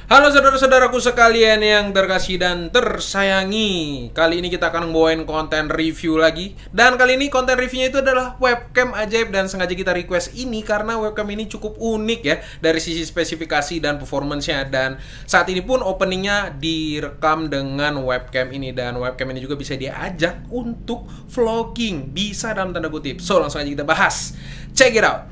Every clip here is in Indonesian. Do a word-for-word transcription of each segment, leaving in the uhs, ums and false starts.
Halo saudara-saudaraku sekalian yang terkasih dan tersayangi. Kali ini kita akan membawain konten review lagi. Dan kali ini konten reviewnya itu adalah webcam ajaib. Dan sengaja kita request ini karena webcam ini cukup unik ya, dari sisi spesifikasi dan performance-nya. Dan saat ini pun openingnya direkam dengan webcam ini. Dan webcam ini juga bisa diajak untuk vlogging. Bisa dalam tanda kutip. So langsung aja kita bahas. Check it out.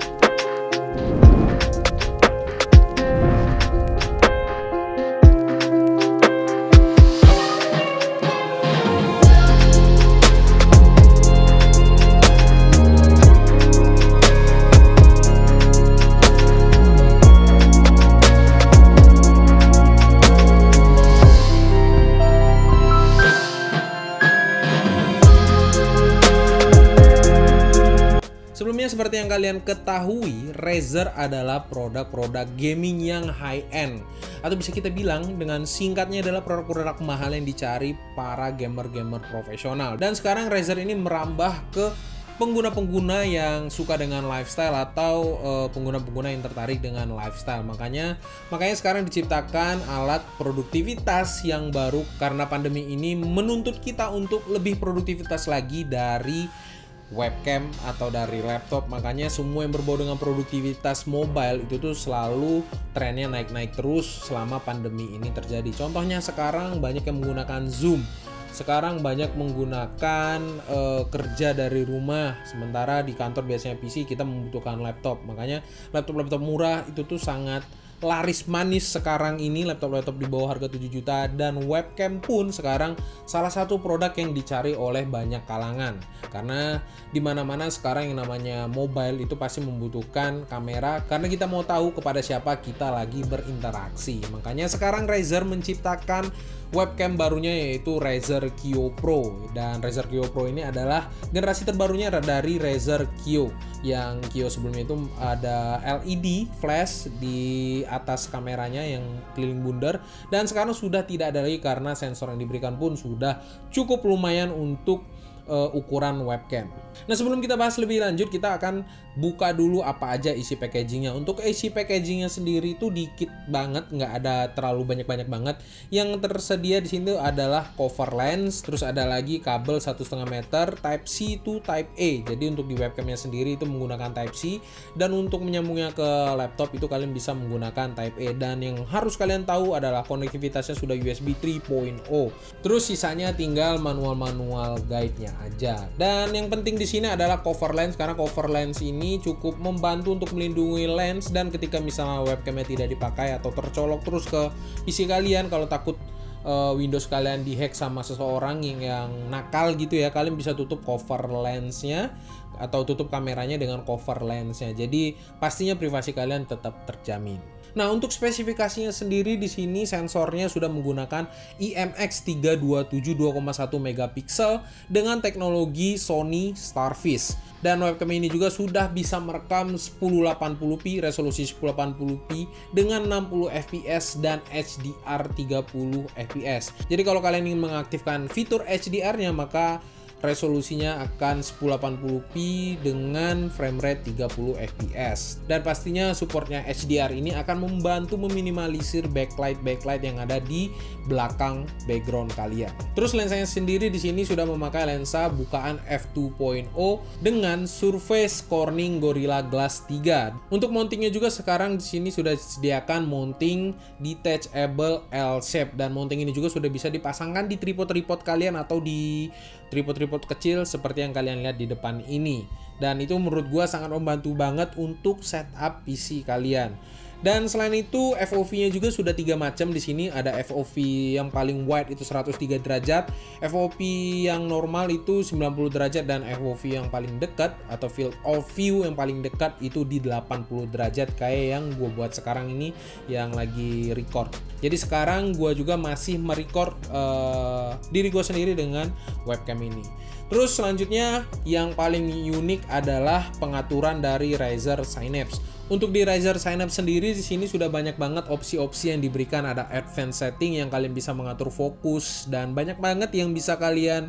Sebelumnya seperti yang kalian ketahui, Razer adalah produk-produk gaming yang high-end. Atau bisa kita bilang dengan singkatnya adalah produk-produk mahal yang dicari para gamer-gamer profesional. Dan sekarang Razer ini merambah ke pengguna-pengguna yang suka dengan lifestyle atau pengguna-pengguna uh, yang tertarik dengan lifestyle. Makanya makanya sekarang diciptakan alat produktivitas yang baru karena pandemi ini menuntut kita untuk lebih produktivitas lagi dari webcam atau dari laptop. Makanya semua yang berbau dengan produktivitas mobile itu tuh selalu trennya naik-naik terus selama pandemi ini terjadi. Contohnya sekarang banyak yang menggunakan Zoom. Sekarang banyak menggunakan uh, kerja dari rumah, sementara di kantor biasanya P C, kita membutuhkan laptop. Makanya laptop-laptop murah itu tuh sangat laris manis sekarang ini, laptop-laptop di bawah harga tujuh juta, dan webcam pun sekarang salah satu produk yang dicari oleh banyak kalangan. Karena di mana-mana sekarang yang namanya mobile itu pasti membutuhkan kamera karena kita mau tahu kepada siapa kita lagi berinteraksi. Makanya sekarang Razer menciptakan webcam barunya yaitu Razer Kiyo Pro, dan Razer Kiyo Pro ini adalah generasi terbarunya dari Razer Kiyo. Yang Kiyo sebelumnya itu ada L E D flash di atas kameranya yang keliling bundar, dan sekarang sudah tidak ada lagi karena sensor yang diberikan pun sudah cukup lumayan untuk uh, ukuran webcam. Nah, sebelum kita bahas lebih lanjut, kita akan buka dulu apa aja isi packagingnya. Untuk isi packagingnya sendiri itu dikit banget, nggak ada terlalu banyak-banyak banget. Yang tersedia di sini adalah cover lens, terus ada lagi kabel satu setengah meter Type C to Type A. Jadi untuk di webcamnya sendiri itu menggunakan Type C, dan untuk menyambungnya ke laptop itu kalian bisa menggunakan Type A. Dan yang harus kalian tahu adalah konektivitasnya sudah U S B tiga titik nol. Terus sisanya tinggal manual-manual guide-nya aja. Dan yang penting di sini adalah cover lens, karena cover lens ini cukup membantu untuk melindungi lens, dan ketika misalnya webcamnya tidak dipakai atau tercolok terus ke P C kalian, kalau takut uh, Windows kalian dihack sama seseorang yang, yang nakal gitu ya, kalian bisa tutup cover lensnya atau tutup kameranya dengan cover lensnya. Jadi pastinya privasi kalian tetap terjamin. Nah, untuk spesifikasinya sendiri di sini sensornya sudah menggunakan I M X tiga dua tujuh dua koma satu megapiksel dengan teknologi Sony Starfish. Dan webcam ini juga sudah bisa merekam sepuluh delapan puluh p, resolusi sepuluh delapan puluh p dengan enam puluh F P S dan H D R tiga puluh F P S. Jadi kalau kalian ingin mengaktifkan fitur H D R-nya, maka resolusinya akan sepuluh delapan puluh p dengan frame rate tiga puluh F P S. Dan pastinya supportnya H D R ini akan membantu meminimalisir backlight-backlight yang ada di belakang background kalian. Terus lensanya sendiri di sini sudah memakai lensa bukaan f dua titik nol dengan Surface Corning Gorilla Glass tiga. Untuk mountingnya juga sekarang di sini sudah disediakan mounting detachable L-shape, dan mounting ini juga sudah bisa dipasangkan di tripod-tripod kalian atau di tripod-tripod kecil seperti yang kalian lihat di depan ini. Dan itu menurut gua sangat membantu banget untuk setup P C kalian. Dan selain itu F O V-nya juga sudah tiga macam di sini. Ada F O V yang paling wide itu seratus tiga derajat, F O V yang normal itu sembilan puluh derajat, dan F O V yang paling dekat atau field of view yang paling dekat itu di delapan puluh derajat kayak yang gue buat sekarang ini yang lagi record. Jadi sekarang gue juga masih merecord uh, diri gue sendiri dengan webcam ini. Terus selanjutnya yang paling unik adalah pengaturan dari Razer Synapse. Untuk di Razer Synapse sendiri di sini sudah banyak banget opsi-opsi yang diberikan. Ada advanced setting yang kalian bisa mengatur fokus, dan banyak banget yang bisa kalian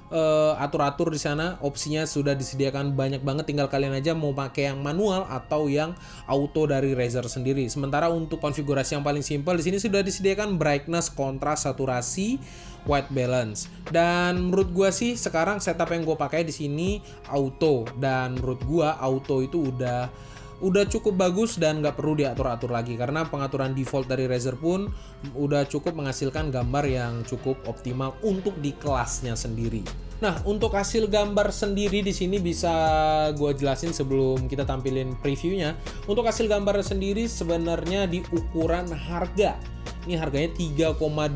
atur-atur di sana, opsinya sudah disediakan banyak banget, tinggal kalian aja mau pakai yang manual atau yang auto dari Razer sendiri. Sementara untuk konfigurasi yang paling simpel di sini sudah disediakan brightness, kontras, saturasi, white balance. Dan menurut gua sih sekarang setup yang gue pakai di sini auto, dan menurut gua auto itu udah udah cukup bagus dan nggak perlu diatur-atur lagi, karena pengaturan default dari Razer pun udah cukup menghasilkan gambar yang cukup optimal untuk di kelasnya sendiri. Nah, untuk hasil gambar sendiri di sini bisa gue jelasin sebelum kita tampilin previewnya. Untuk hasil gambar sendiri sebenarnya di ukuran harga, ini harganya tiga koma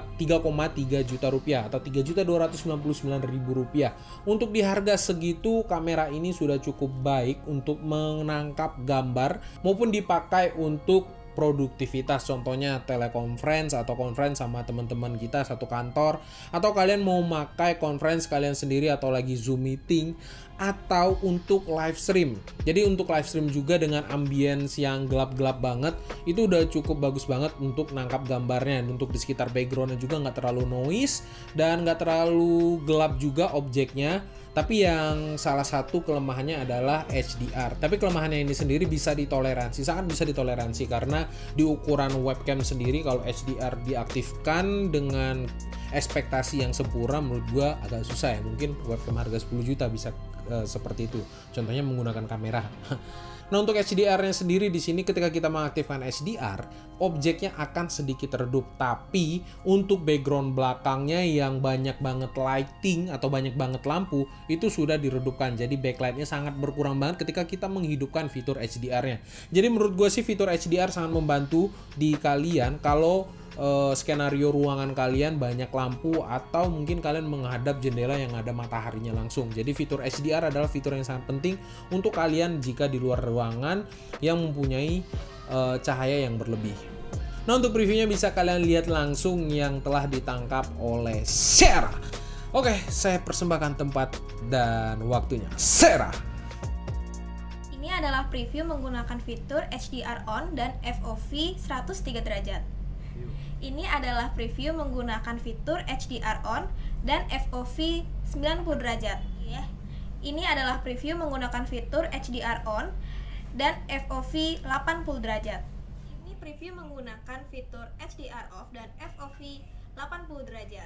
tiga juta rupiah atau tiga juta dua ratus sembilan puluh sembilan ribu rupiah. Untuk di harga segitu, kamera ini sudah cukup baik untuk menangkap gambar maupun dipakai untuk produktivitas, contohnya teleconference atau conference sama teman-teman kita satu kantor, atau kalian mau pakai conference kalian sendiri atau lagi Zoom meeting, atau untuk live stream. Jadi untuk live stream juga dengan ambience yang gelap-gelap banget, itu udah cukup bagus banget untuk nangkap gambarnya. Untuk di sekitar backgroundnya juga nggak terlalu noise dan nggak terlalu gelap juga objeknya. Tapi yang salah satu kelemahannya adalah H D R. Tapi kelemahannya ini sendiri bisa ditoleransi, sangat bisa ditoleransi, karena di ukuran webcam sendiri kalau H D R diaktifkan dengan ekspektasi yang sempurna, menurut gua agak susah ya. Mungkin webcam harga sepuluh juta bisa uh, seperti itu. Contohnya menggunakan kamera. Nah, untuk H D R-nya sendiri di sini ketika kita mengaktifkan H D R, objeknya akan sedikit redup. Tapi untuk background belakangnya yang banyak banget lighting atau banyak banget lampu, itu sudah diredupkan. Jadi backlight-nya sangat berkurang banget ketika kita menghidupkan fitur H D R-nya. Jadi menurut gue sih fitur H D R sangat membantu di kalian kalau Uh, skenario ruangan kalian banyak lampu atau mungkin kalian menghadap jendela yang ada mataharinya langsung. Jadi fitur H D R adalah fitur yang sangat penting untuk kalian jika di luar ruangan yang mempunyai uh, cahaya yang berlebih. Nah, untuk previewnya bisa kalian lihat langsung yang telah ditangkap oleh Sera. Oke, saya persembahkan tempat dan waktunya. Sera. Ini adalah preview menggunakan fitur H D R on dan F O V seratus tiga derajat. Ini adalah preview menggunakan fitur H D R on dan F O V sembilan puluh derajat. Ini adalah preview menggunakan fitur H D R on dan F O V delapan puluh derajat. Ini preview menggunakan fitur H D R off dan F O V delapan puluh derajat.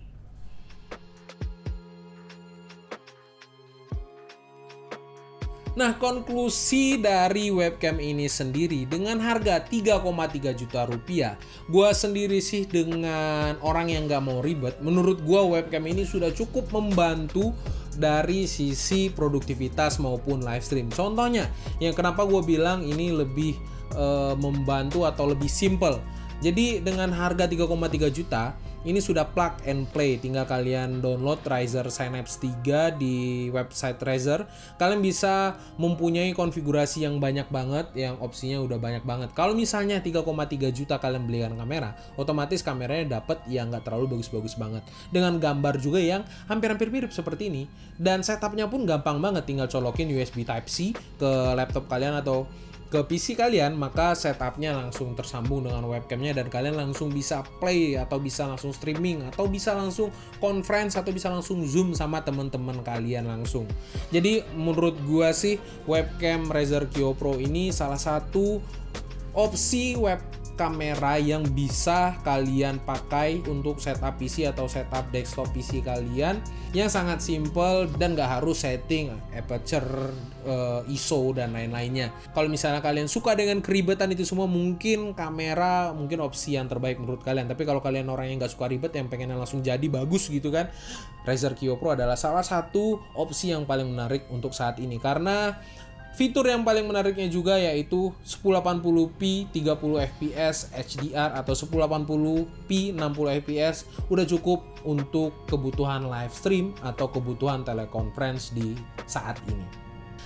Nah, konklusi dari webcam ini sendiri dengan harga tiga koma tiga juta rupiah, gua sendiri sih dengan orang yang gak mau ribet, menurut gua webcam ini sudah cukup membantu dari sisi produktivitas maupun live stream. Contohnya, yang kenapa gua bilang ini lebih e, membantu atau lebih simple. Jadi dengan harga tiga koma tiga juta, ini sudah plug and play, tinggal kalian download Razer Synapse tiga di website Razer. Kalian bisa mempunyai konfigurasi yang banyak banget, yang opsinya udah banyak banget. Kalau misalnya tiga koma tiga juta kalian belikan kamera, otomatis kameranya dapat yang nggak terlalu bagus-bagus banget, dengan gambar juga yang hampir-hampir mirip seperti ini. Dan setupnya pun gampang banget, tinggal colokin U S B Type C ke laptop kalian atau ke P C kalian, maka setupnya langsung tersambung dengan webcamnya dan kalian langsung bisa play atau bisa langsung streaming atau bisa langsung conference atau bisa langsung zoom sama teman-teman kalian langsung. Jadi menurut gua sih webcam Razer Kiyo Pro ini salah satu opsi web kamera yang bisa kalian pakai untuk setup P C atau setup desktop P C kalian, yang sangat simple dan gak harus setting aperture, uh, I S O dan lain-lainnya. Kalau misalnya kalian suka dengan keribetan itu semua, mungkin kamera mungkin opsi yang terbaik menurut kalian. Tapi kalau kalian orang yang gak suka ribet, yang pengen langsung jadi bagus gitu kan, Razer Kiyo Pro adalah salah satu opsi yang paling menarik untuk saat ini, karena fitur yang paling menariknya juga yaitu sepuluh delapan puluh p tiga puluh F P S H D R atau sepuluh delapan puluh p enam puluh F P S udah cukup untuk kebutuhan live stream atau kebutuhan teleconference di saat ini.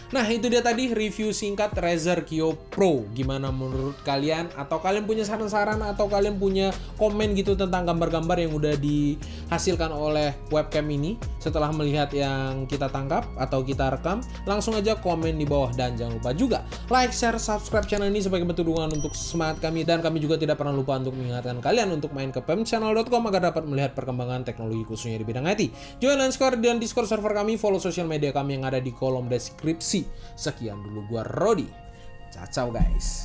Nah, itu dia tadi review singkat Razer Kiyo Pro. Gimana menurut kalian? Atau kalian punya saran-saran atau kalian punya komen gitu tentang gambar-gambar yang udah dihasilkan oleh webcam ini setelah melihat yang kita tangkap atau kita rekam? Langsung aja komen di bawah dan jangan lupa juga like, share, subscribe channel ini sebagai bentuk dukungan untuk semangat kami, dan kami juga tidak pernah lupa untuk mengingatkan kalian untuk main ke pemchannel dot com agar dapat melihat perkembangan teknologi khususnya di bidang I T. Join Discord dan Discord server kami, follow sosial media kami yang ada di kolom deskripsi. Sekian dulu gua Rodi. Cacau guys.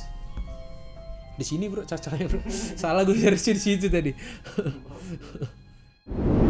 Di sini bro, cacau bro. Salah gue dari situ tadi.